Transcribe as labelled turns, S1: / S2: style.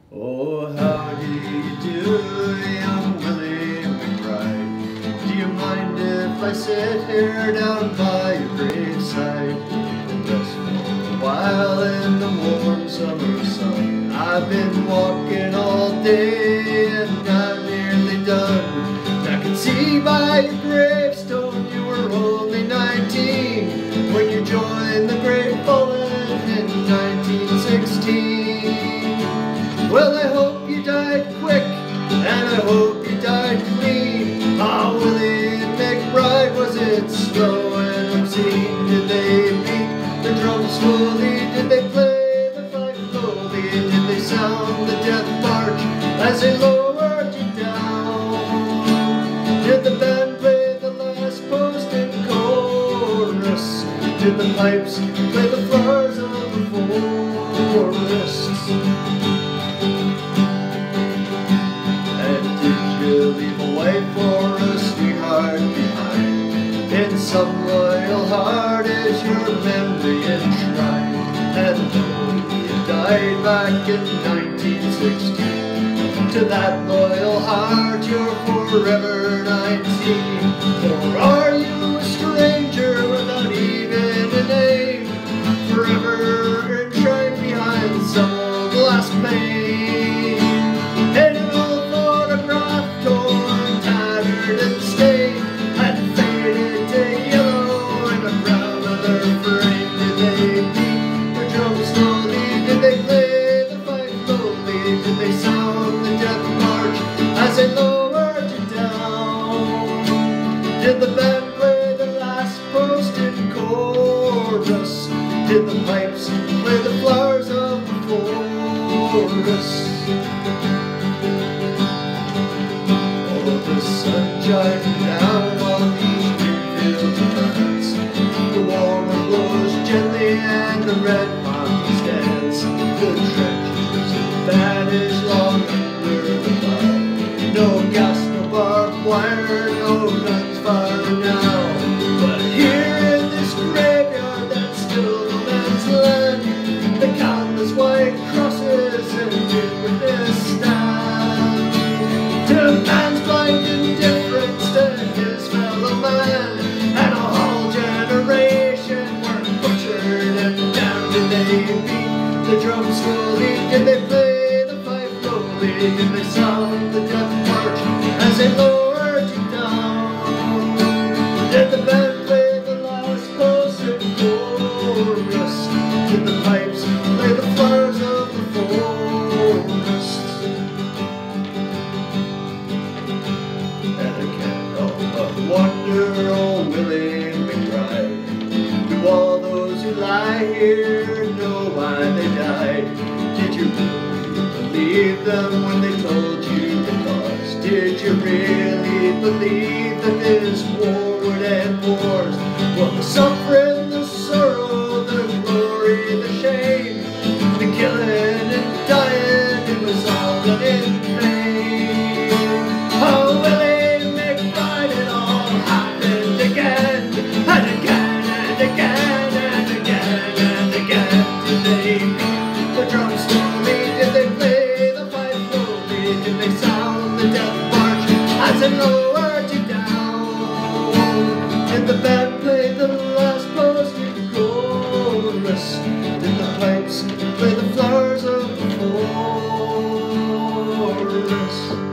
S1: Oh, how do you do, young Willie McBride? Do you mind if I sit here down by your graveside and rest for a while in the warm summer sun? I've been walking all day and I'm nearly done. I can see by your gravestone you were only 19 when you joined the Great Fallen in 1916. Well, I hope you died quick, and I hope you died clean. Ah, Willie McBride, was it slow and obscene? Did they beat the drum slowly? Did they play the fife slowly? Did they sound the death march as they lowered you down? Did the band play the last post and chorus? Did the pipes play the flowers of the forest? Leave a wife or a sweetheart behind? In some loyal heart is your memory enshrined. And though you died back in 1916, to that loyal heart you're forever 19. Or are you a stranger without even a name, forever enshrined behind some old glass pane? And stained and faded to yellow and a brown leather frame. Did they beat the drum slowly? Did they play the fife slowly? Did they sound the death march as they lowered you down? Did the band play the last post in chorus? Did the pipes play the flowers of the forest? The sun shining down on these green fields of France. The warmer blows gently and the red poppies dance. The trenches vanish long under the cloud. No gas, no barbed wire, no guns firing now. But here in this graveyard that's still no man's land, the countless white crosses and witness stand to man's blind indifference to his fellow man, and a whole generation were butchered and damned. Did they beat the drum slowly? Did they play the fife slowly? Did they sound the death march as they lowered you down? Did the band play the last post and chorus? Did the pipes play the flowers of the forest? Wonder, oh Willie McBride, do all those who lie here know why they died? Did you really believe them when they told you the cause? Did you really believe that this war would end wars? Well, the suffering, the sorrow, the glory, the shame, the killing and dying, it was all done in vain. Oh, Willie the drum slowly? Did they play the fife slowly? Did they sound the death march as it lowered you down? Did the band play the last post in chorus? Did the pipes play the flowers of the forest?